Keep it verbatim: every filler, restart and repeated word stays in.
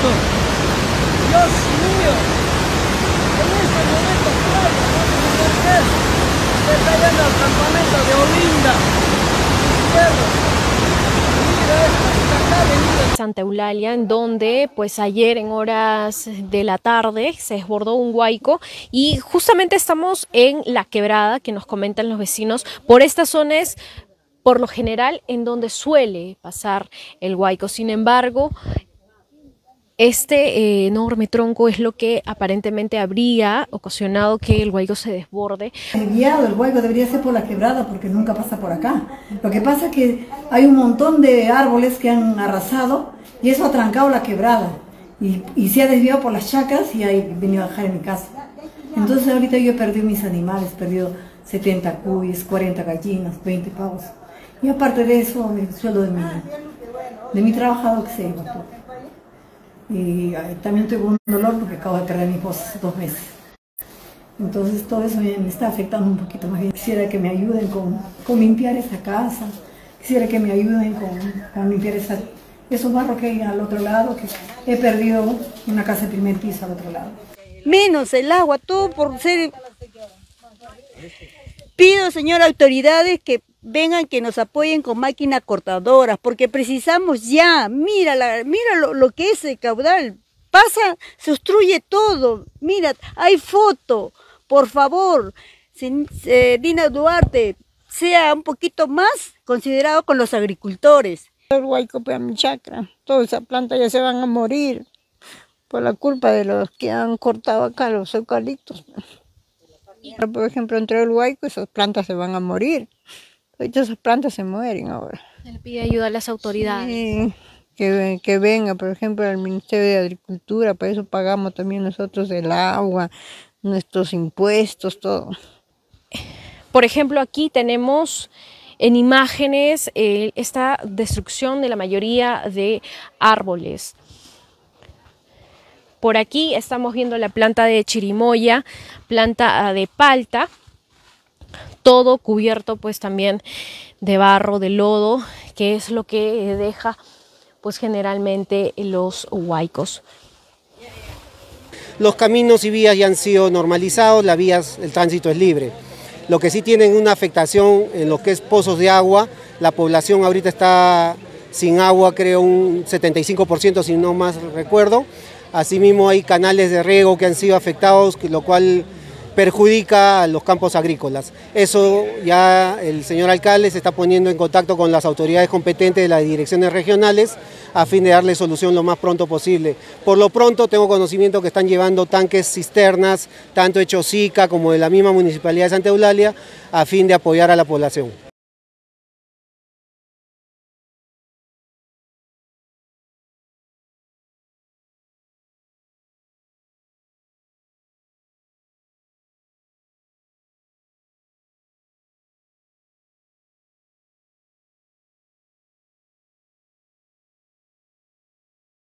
esto? Dios mío. En este momento, claro, se está yendo al campamento de Olinda. Izquierdo. Santa Eulalia, en donde pues ayer en horas de la tarde se desbordó un huaico y justamente estamos en la quebrada que nos comentan los vecinos. Por estas zonas, por lo general, en donde suele pasar el huaico. Sin embargo, este eh, enorme tronco es lo que aparentemente habría ocasionado que el huaico se desborde. El guiado, el huaico debería ser por la quebrada porque nunca pasa por acá. Lo que pasa es que hay un montón de árboles que han arrasado y eso ha trancado la quebrada. Y, y se ha desviado por las chacras y he venido a dejar en mi casa. Entonces ahorita yo he perdido mis animales, he perdido setenta cuyes, cuarenta gallinas, veinte pavos. Y aparte de eso, el sueldo de mi, de mi trabajador que se iba todo. Y también tuve un dolor porque acabo de perder a mi esposa hace dos meses. Entonces todo eso me, me está afectando un poquito más bien. Quisiera que me ayuden con, con limpiar esa casa, quisiera que me ayuden con, con limpiar esa, esos barros que hay al otro lado, que he perdido una casa de primer piso al otro lado. Menos el agua, todo por ser... Pido, señor, autoridades que vengan, que nos apoyen con máquinas cortadoras, porque precisamos ya, mira, la, mira lo, lo que es el caudal, pasa, se obstruye todo, mira, hay foto, por favor, sin, eh, Dina Duarte, sea un poquito más considerado con los agricultores. El huaico pega mi chacra, toda esa planta ya se van a morir por la culpa de los que han cortado acá los eucaliptos. Por ejemplo, entre el huaico esas plantas se van a morir. Ahorita esas plantas se mueren ahora. Se le pide ayuda a las autoridades. Sí, que, que venga, por ejemplo, al Ministerio de Agricultura, para eso pagamos también nosotros el agua, nuestros impuestos, todo. Por ejemplo, aquí tenemos en imágenes eh, esta destrucción de la mayoría de árboles. Por aquí estamos viendo la planta de chirimoya, planta de palta, todo cubierto pues también de barro, de lodo, que es lo que deja pues generalmente los huaicos. Los caminos y vías ya han sido normalizados, las vías, el tránsito es libre. Lo que sí tienen una afectación en lo que es pozos de agua, la población ahorita está sin agua, creo un setenta y cinco por ciento si no más recuerdo. Asimismo hay canales de riego que han sido afectados, lo cual perjudica a los campos agrícolas. Eso ya el señor alcalde se está poniendo en contacto con las autoridades competentes de las direcciones regionales a fin de darle solución lo más pronto posible. Por lo pronto tengo conocimiento que están llevando tanques cisternas, tanto de Chosica como de la misma Municipalidad de Santa Eulalia, a fin de apoyar a la población.